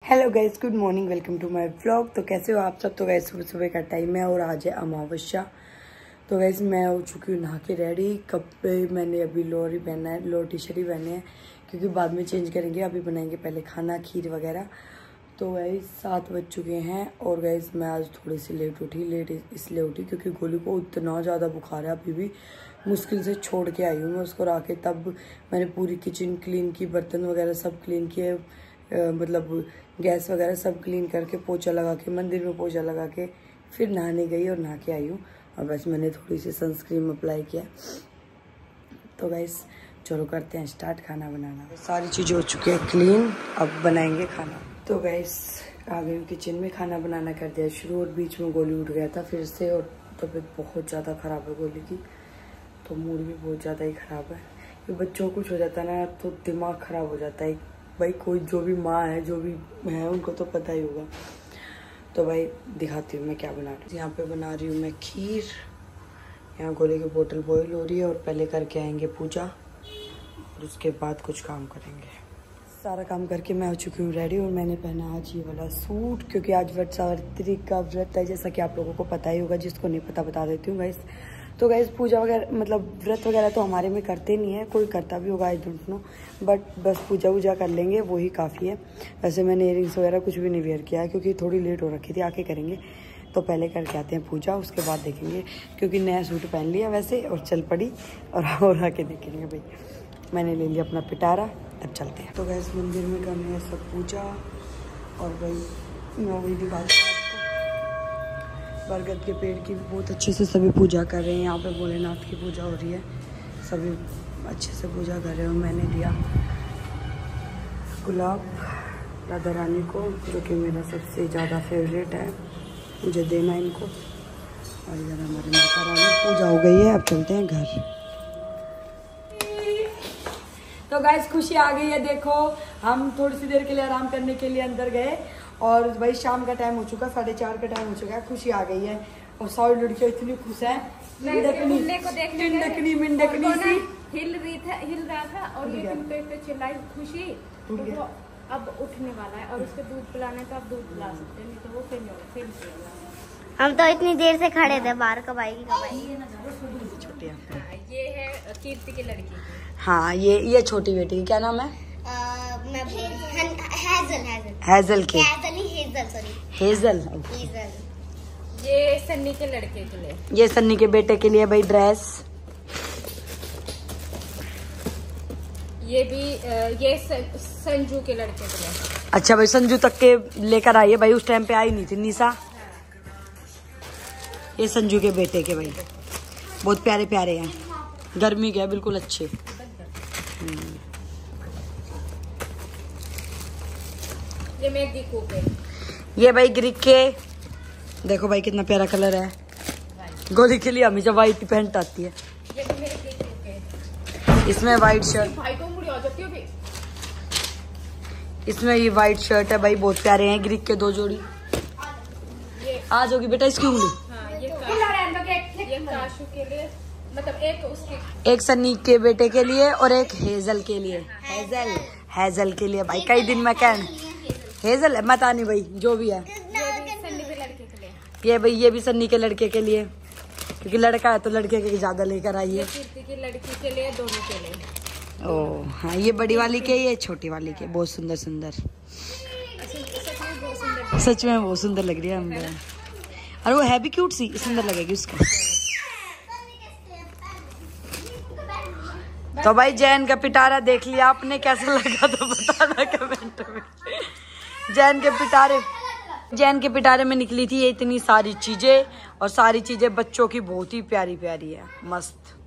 Hello guys, good morning, welcome to my vlog. तो कैसे हो आप सब। तो गाइस सुबह सुबह का टाइम है और आज है अमावस्या। तो गाइस मैं हो चुकी हूँ नहा के रेडी। कपड़े मैंने अभी लोअर ही पहना है, लोअर टी शर्ट ही पहने हैं क्योंकि बाद में चेंज करेंगे। अभी बनाएंगे पहले खाना, खीर वगैरह। तो गाइस 7 बज चुके हैं और गाइस मैं आज थोड़ी सी लेट उठी। लेट इसलिए उठी क्योंकि गोली को इतना ज़्यादा बुखार है, अभी भी मुश्किल से छोड़ के आई हूँ मैं उसको रख के। तब मैंने पूरी किचन क्लीन की, बर्तन वगैरह सब क्लीन किए, मतलब गैस वगैरह सब क्लीन करके, पोछा लगा के, मंदिर में पोछा लगा के फिर नहाने गई और नहा के आई हूँ। और बस मैंने थोड़ी सी सनस्क्रीन अप्लाई किया। तो गाइस चलो करते हैं स्टार्ट खाना बनाना। सारी चीज़ें हो चुकी है क्लीन, अब बनाएंगे खाना। तो गाइस आ गई किचन में, खाना बनाना कर दिया शुरू। और बीच में गोली उठ गया था फिर से और तबीयत बहुत ज़्यादा ख़राब है गोली की, तो मूड भी बहुत ज़्यादा ही ख़राब है। कि बच्चों को कुछ हो जाता है ना तो दिमाग ख़राब हो जाता है भाई। कोई जो भी माँ है, जो भी है, उनको तो पता ही होगा। तो भाई दिखाती हूँ मैं क्या बना रही हूँ। यहाँ पे बना रही हूँ मैं खीर। यहाँ गोले की बोतल बॉईल हो रही है और पहले करके आएंगे पूजा और उसके बाद कुछ काम करेंगे। सारा काम करके मैं हो चुकी हूँ रेडी और मैंने पहना आज ये वाला सूट क्योंकि आज वट सावित्री का व्रत है, जैसा कि आप लोगों को पता ही होगा। जिसको नहीं पता बता देती हूँ गाइस। तो गाइस पूजा वगैरह मतलब व्रत वगैरह तो हमारे में करते नहीं है, कोई करता भी होगा आई डोंट नो, बट बस पूजा वूजा कर लेंगे वही काफ़ी है। वैसे मैंने इयरिंग्स वगैरह कुछ भी नहीं वेयर किया है क्योंकि थोड़ी लेट हो रखी थी, आके करेंगे। तो पहले करके आते हैं पूजा, उसके बाद देखेंगे क्योंकि नया सूट पहन लिया वैसे और चल पड़ी और आके देखेंगे। भाई मैंने ले लिया अपना पिटारा, अब चलते हैं। तो गैस मंदिर में करनी है सब पूजा और भाई मैं वही दिखाती हूँ। बरगद के पेड़ की बहुत अच्छे से सभी पूजा कर रहे हैं। यहाँ पे भोलेनाथ की पूजा हो रही है, सभी अच्छे से पूजा कर रहे हैं। मैंने दिया गुलाब राधा रानी को, जो कि मेरा सबसे ज़्यादा फेवरेट है, मुझे देना इनको। और इधर हमारी माता रानी पूजा हो गई है, अब चलते हैं घर। तो गाइस खुशी आ गई है, देखो हम थोड़ी सी देर के लिए आराम करने के लिए अंदर गए और भाई शाम का टाइम हो चुका, 4:30 का टाइम हो चुका है। खुशी आ गई है और सारी लड़कियां इतनी खुश हैं। मिंडकनी सी हिल रहा था और ये पे चिल्लाई खुशी तो अब उठने वाला है और उसको दूध पिलाने तो अब दूध पिला सकते हैं, नहीं तो वो फिर हम तो इतनी देर से खड़े थे बाहर। कब आएगी छोटी। ये है कीर्ति की लड़की। हाँ ये छोटी बेटी की क्या नाम है? हेजल की। हेजल। ये सन्नी के लड़के के लिए, ये सन्नी के बेटे के लिए भाई ड्रेस। ये भी ये संजू के लड़के के लिए। अच्छा भाई संजू तक के लेकर आई है भाई, उस टाइम पे आई नहीं थी निशा। ये संजू के बेटे के भाई बहुत प्यारे प्यारे हैं, गर्मी के है बिल्कुल अच्छे। ये मेहंदी कूपे। ये भाई ग्रीक के, देखो भाई कितना प्यारा कलर है। गोली के लिए हमेशा व्हाइट पैंट आती है। ये भी मेहंदी कूपे। इसमें व्हाइट शर्ट, भाई को मुड़ी आ जाती है। इसमें ये व्हाइट शर्ट है भाई, बहुत प्यारे हैं ग्रीक के 2 जोड़ी। आज होगी बेटा इसकी उंगली। ये काशू के लिए, मतलब एक उसके, एक सन्नी के बेटे के लिए और एक हेजल के लिए। हेजल के लिए भाई कई दिन में कहन हेजल है, मता नहीं भाई जो भी है। सन्नी के लड़के के लिए। ये भाई ये भी सन्नी के लड़के के लिए, क्योंकि लड़का है तो लड़के के ज्यादा लेकर आई है। कीर्ति की लड़की के लिए, दोनों के लिए। ओ हाँ, ये बड़ी वाली के, ये छोटी वाली के। बहुत सुंदर सुंदर, सच में बहुत सुंदर लग रही है अंदर। और वो है भी क्यूट सी, सुंदर लगेगी उसको। तो भाई जैन का पिटारा देख लिया आपने, कैसा लगा तो बताना कमेंट में। जैन के पिटारे में निकली थी ये इतनी सारी चीजें, और सारी चीजें बच्चों की बहुत ही प्यारी प्यारी है, मस्त।